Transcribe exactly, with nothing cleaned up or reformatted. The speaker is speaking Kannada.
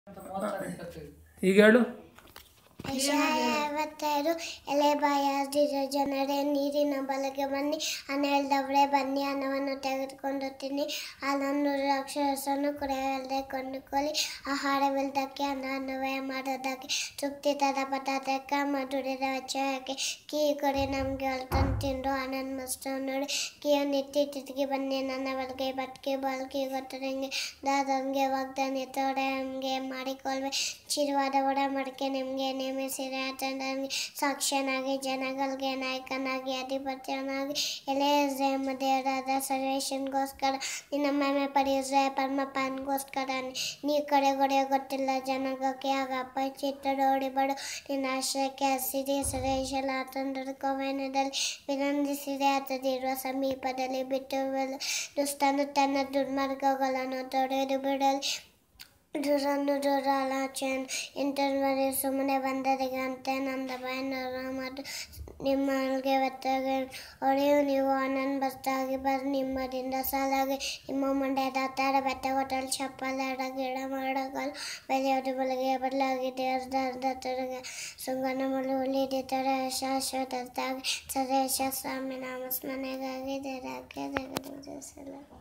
ಈಗ ಹೇಳು. ಐವತ್ತಾರು ಎಲೆ ಬಾಯಾದಿರೋ ಜನರೇ ನೀರಿನ ಬಲಗೆ ಬನ್ನಿ, ಅನ್ನ ಇಲ್ದವ್ರೆ ಬನ್ನಿ, ಅನ್ನವನ್ನು ತೆಗೆದುಕೊಂಡು ತಿನ್ನಿ, ಹಾಲನ್ನು ರಾಕ್ಷಸನ್ನು ಕುಡಿಯಲ್ದೆ ಕೊಂಡುಕೊಳ್ಳಿ, ಆಹಾರವಿಲ್ಲದಕ್ಕೆ ಅನ್ನ ಅನ್ನವೇ ಮಾಡೋದಕ್ಕೆ, ತೃಪ್ತಿ ತದ ಪದಾರ್ಥಕ್ಕೆ ಮಧುರಿದ ವೆಚ್ಚಕ್ಕೆ, ಕೀ ಕೊಡಿ ನಮಗೆ ಹೊಲ್ತನ್ನು ತಿಂದು ಆನಂದ್ ಮಸ್ತು ನೋಡಿ, ಕೀಯು ನಿತ್ತಿ ತಿರುಗಿ ಬನ್ನಿ ನನ್ನ ಬಲ್ಗೆ ಬಟ್ಕಿ ಬಾಲ್ಕಿ ಗೊತ್ತದಂಗೆ ದಾದಂಗೆ ವಾಗ್ದಾನಿ ತೋಡೆ ನಮಗೆ ಮಾಡಿಕೊಳ್ವೆ, ಚಿರುವಾದ ಒಡ ಮಡಿಕೆ ನಿಮಗೆ ನೇಮಿಸಿದ ತಂಡನಿಗೆ ಸಾಕ್ಷಿಯನಾಗಿ ಜನಗಳಿಗೆ ನಾಯಕನಾಗಿ ಅಧಿಪತ್ಯನಾಗಿ ಎಲೆ ದೇವರಾದ ಸರ್ವೇಶನ್ಗೋಸ್ಕರ ನಿನ್ನ ಮಹಿಮೆ ಪಡೆಯುವ ಪರಮಪ್ಪನಿಗೋಸ್ಕರ ನೀ ಕಡೆಗೊಡೆಯ ಗೊತ್ತಿಲ್ಲ ಜನಗಕ್ಕೆ ಆಗ ಅಪಚಿತ್ತರು ಓಡಿಬಡು ನಿನ್ನ ಆಶ್ರಯಕ್ಕೆ ಹಸಿರಿ ಸುರೇಶಲ ಆತಂದದ ಕೋವನದಲ್ಲಿ ವಿನಂದಿಸಿದೆ ಆತದಿರುವ ಸಮೀಪದಲ್ಲಿ ಬಿಟ್ಟು ದುಷ್ಟನು ತನ್ನ ದುರ್ಮಾರ್ಗಗಳನ್ನು ತೊಡೆದು ಬಿಡಲಿ, ದುರನ್ನು ದುರಾಲೋಚನೆ ಇಂಥವರೆ ಸುಮ್ಮನೆ ಬಂದರಿಗೆ ಅಂತೆ ನಂದ ಭಯನರ ಮತ್ತು ನಿಮ್ಮಲ್ಗೆ ಒತ್ತಾಗಿ ಹೊಡೆಯು ನೀವು ಆನಂದ್ ಬಸ್ತಾಗಿ ಬರ್ ನಿಮ್ಮದಿಂದ ಸಾಲಾಗಿ ನಿಮ್ಮ ಮಂಡ್ಯದ ಹತ್ತಾರ ಬೆತ್ತ ಹೋಟೆಲ್ ಚಪ್ಪಲಾಡ ಗಿಡ ಮಾಡಗಲು ಬೆಳೆಯೋದು ಬೆಳಗ್ಗೆ ಬದಲಾಗಿ ದೇವರದ ತೊಡಗೆ ಸುಂಗನ ಮುಳು ಉಳಿದಿದ್ದರೆ ಶಾಶ್ವತವಾಗಿ ಸದೇಶ ಸ್ವಾಮಿ ನಾಮ ಸ್ಮರಣೆಗಾಗಿ ದೇವರಾಗೆ ದೇವರ